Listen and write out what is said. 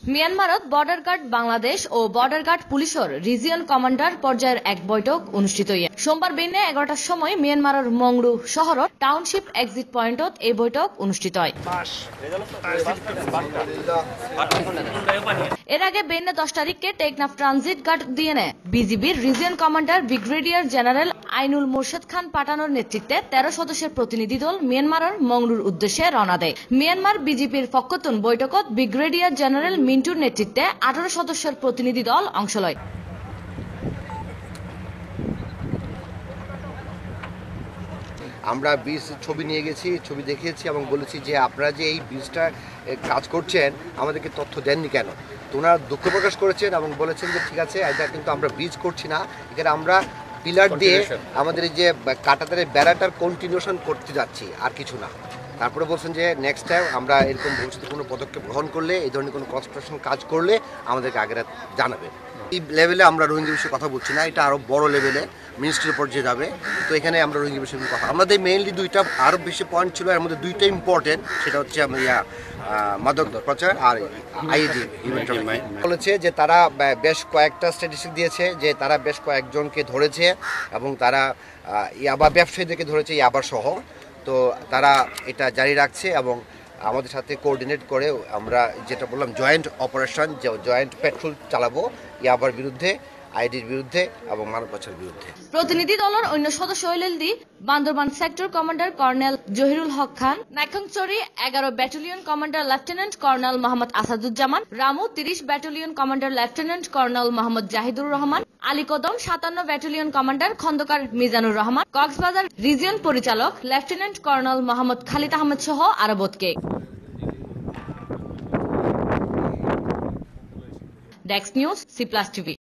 মিয়ানমারত border guard Bangladesh ও border guard পুলিশের region commander পর্যায়ের এক বৈঠক অনুষ্ঠিত সোমবার বিনে 11টার সময় মিয়ানমারের মংরু শহরের টাউনশিপ এক্সিট পয়েন্টত এই বৈঠক অনুষ্ঠিত হয়। এর আগে বেনে 10 তারিখে টেকনাফ ট্রানজিট গার্ড দিয়ে বিজিবির region commander brigadier general Ainul Morshed Khan পাঠানোর নেতৃত্বে 13 সদস্যের প্রতিনিধি দল মিয়ানমারের মংরুর উদ্দেশ্যে রওনা দেয়। মিয়ানমার বিজেপির পক্ষতুন বৈঠকত ব্রিগেডিয়ার জেনারেল মিন্টুর নেতৃত্বে 18 সদস্যের প্রতিনিধি দল অংশ লয়। আমরা বীজ ছবি নিয়ে গেছি, ছবি দেখিয়েছি এবং বলেছি যে আপনারা যে এই বীজটা কাজ করছেন আমাদেরকে তথ্য দেননি কেন। তো ওনারা দুঃখ প্রকাশ করেছেন এবং বলেছেন যে ঠিক আছে, এটা কিন্তু আমরা বীজ করছি না, এখানে আমরা পিলার দিয়ে আমাদের এই যে কাঁটাতারের বেড়াটার কন্টিনিউশন করতে যাচ্ছি, আর কিছু না। তারপরে বলছেন যে নেক্সট টাইম আমরা এরকম ভবিষ্যতে কোনো পদক্ষেপ গ্রহণ করলে, এই ধরনের কোনো কনস্ট্রাকশন কাজ করলে আমাদেরকে আগে জানাবে। এই লেভেলে আমরা রোহিঙ্গা বিষয়ে কথা বলছি না, এটা আরও বড় লেভেলে মিনিস্ট্রির পর্যায়ে যাবে। তো এখানে আমরা রোহিঙ্গা বিষয়ে কথা, আমাদের মেইনলি দুইটা আরও বেশি পয়েন্ট ছিল, এর মধ্যে দুইটা ইম্পর্টেন্ট। সেটা হচ্ছে মাদক প্রচার আর আইডি বলেছে যে তারা বেশ কয়েকটা স্ট্যাটিস্টিক দিয়েছে যে তারা বেশ কয়েকজনকে ধরেছে এবং তারা ইয়াবা ব্যবসায়ীদেরকে ধরেছে, ইয়াবার সহ। তো তারা এটা জারি রাখছে এবং আমাদের সাথে কোঅর্ডিনেট করে আমরা যেটা বললাম জয়েন্ট অপারেশন, জয়েন্ট পেট্রোল চালাবো ইয়াবার বিরুদ্ধে, আইডির বিরুদ্ধে এবং মানব পাচারের বিরুদ্ধে। প্রতিনিধি দলের অন্য সদস্য হইলেন Bandarban sector commander colonel Zahirul Haque Khan, Naikhongchhari 11 battalion commander lieutenant colonel Mohammad Asaduzzaman, Ramu 30 battalion commander lieutenant colonel Mohammad Jahidur Rahman, Alikadam 57 battalion commander Khandakar Mizanur Rahman, Cox's Bazar region পরিচালক লেফটেন্যান্ট কর্নেল মোহাম্মদ খালিদ আহমেদ সহ আরবতকে। Desk news, C+ TV।